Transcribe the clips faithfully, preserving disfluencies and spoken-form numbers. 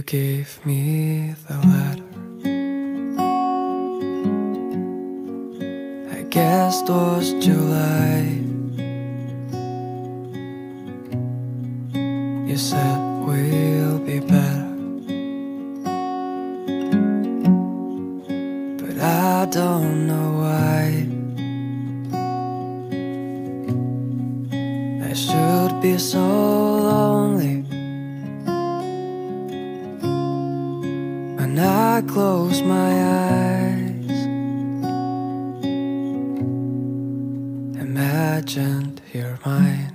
gave me the letter. I guess it was July. You said we'll be better, but I don't know why. I should be so lonely when I close my eyes. Imagined you're mine.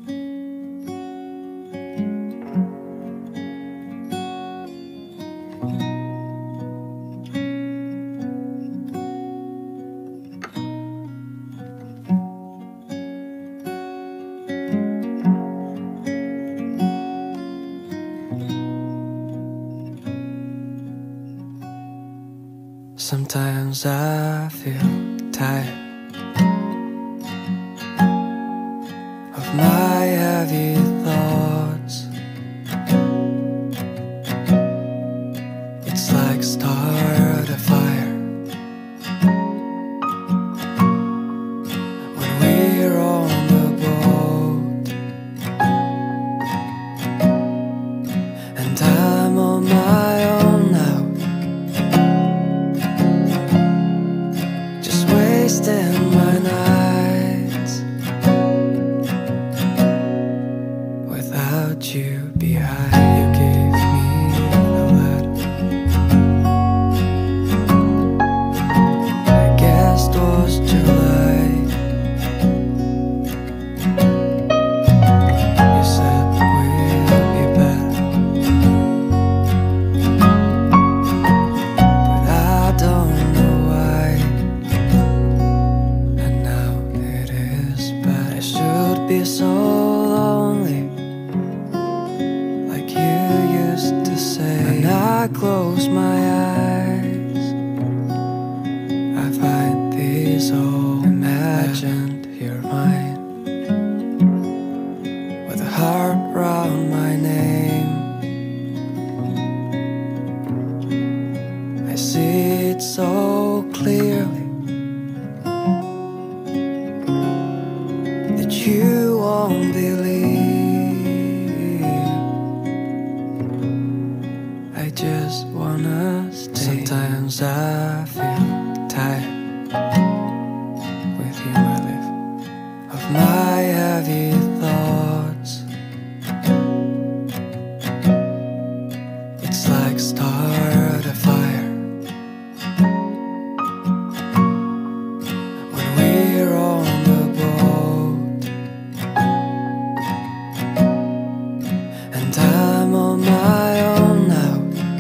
Sometimes I feel tired of my heavy thoughts. It's like start a fire when we're on the boat, and I'm on my own now, wasting my nights without you behind. You gave me the letter. I guess it was July. You said we'll be better, but I don't know why. Be so lonely, like you used to say. When I close my eyes, I find these old imagined you're mine, with a heart round my name. I see it so clearly, you won't believe. I just wanna stay. Sometimes I feel tired with you, I live, of my heavy thoughts. It's like start a fire when we're on the boat, and I'm on my own now,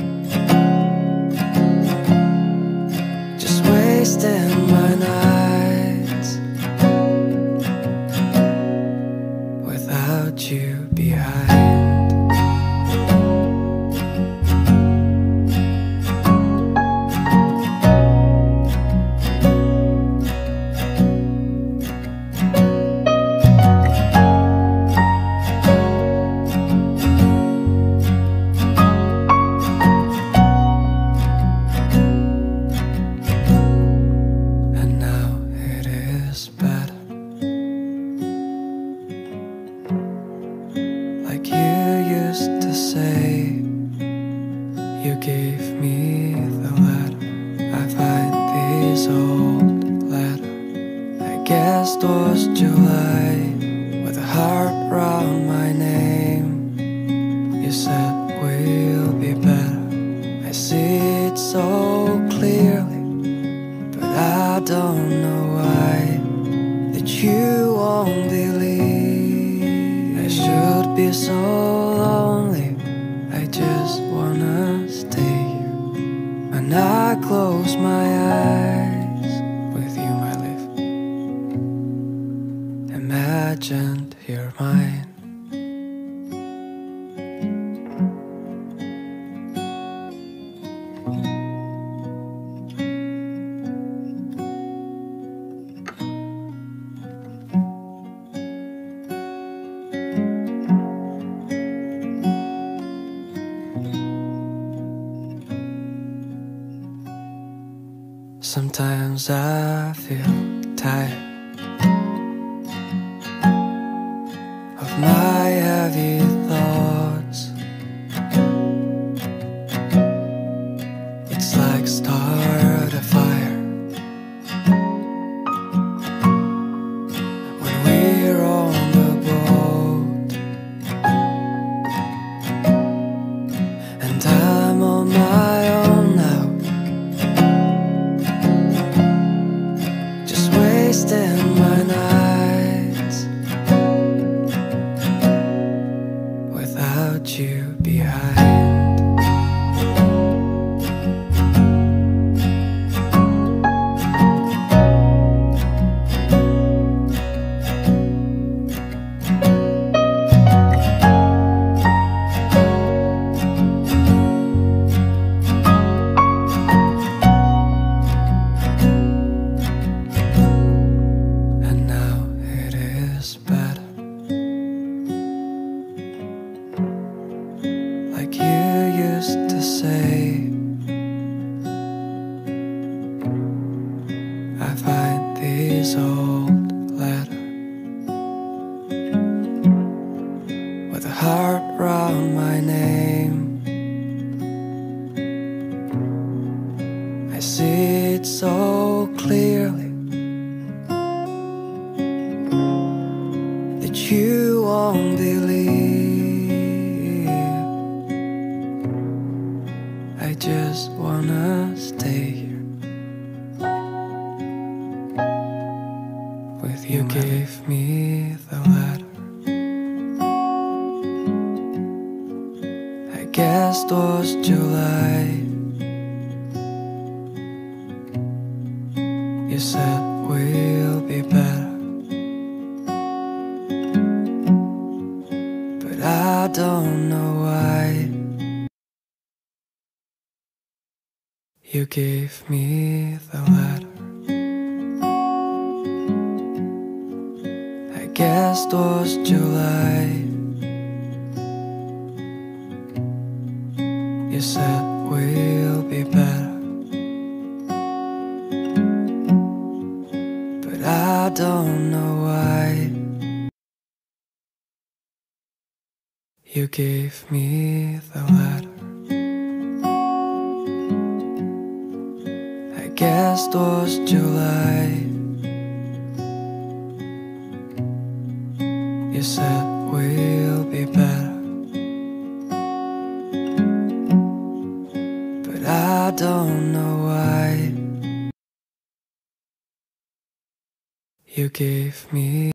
just wasting my nights without you behind. Like you used to say, you gave me the letter. I find these old letters. I guess it was July, with a heart round my name. You said we'll be better. I see it so clearly, but I don't know why that you won't believe. I should be so lonely, I just wanna stay here. When I close my eyes, with you I live, imagined you're mine. Sometimes I feel tired of my heavy thoughts. It's like start a fire when we're on the boat, and I'm on my own now, just wasting my nights without you behind. And now it is better, like you used to say. I find these old letters with a heart round my name. I see it so clearly that you won't believe. I just wanna stay here with you. You gave me the letter, I guess it was July. You said we'll be better, but I don't know why. You gave me the letter, I guess it was July. You said we'll be better, but I don't know why. You gave me the letter, I guess it was July. You said we'll be better, but I don't know why. You gave me